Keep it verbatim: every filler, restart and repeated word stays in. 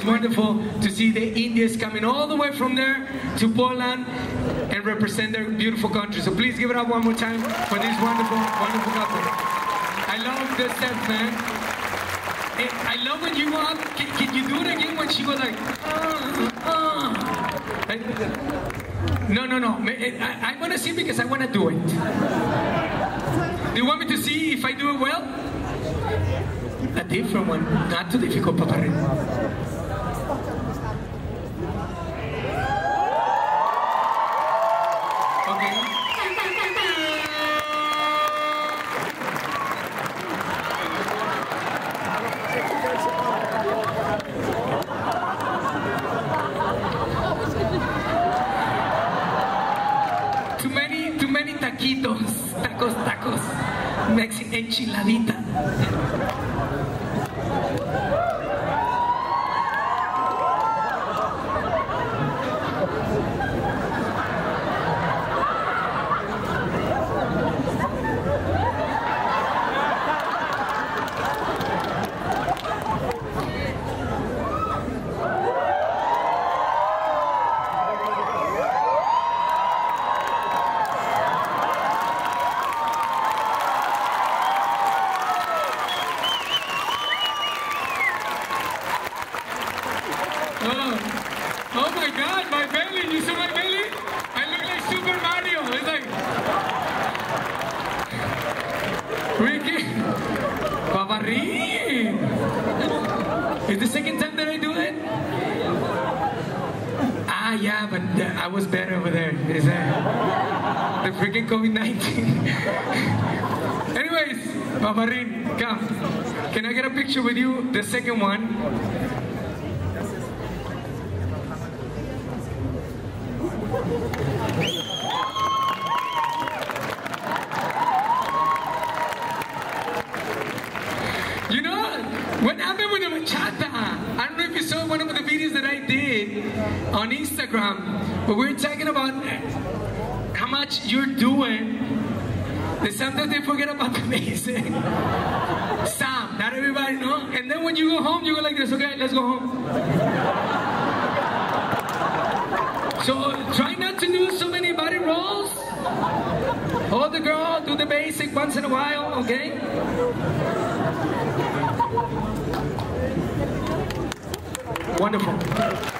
wonderful to see the Indians coming all the way from there to Poland and represent their beautiful country. So please give it up one more time for this wonderful, wonderful couple. I love the steps, man. I love when you go up. Can, can you do it again when she goes like, uh, uh. No, no, no. I, I want to see because I want to do it. Do you want me to see if I do it well? A different one. Not too difficult, Paparin. Too many, too many taquitos, tacos, tacos, Mexican enchiladita. Oh my God, my belly! You saw my belly? I look like Super Mario. It's like Ricky, Paparin. It's the second time that I do it. Ah, yeah, but uh, I was better over there. Is that the freaking COVID nineteen? Anyways, Paparin, come. Can I get a picture with you? The second one. You know, what happened with the bachata? I don't know if you saw one of the videos that I did on Instagram, but we were talking about how much you're doing. That sometimes they forget about the basic. Some, not everybody, no? And then when you go home, you go like this, okay, let's go home. So try not to do so many body rolls. Hold the girl, do the basic once in a while, okay? Wonderful.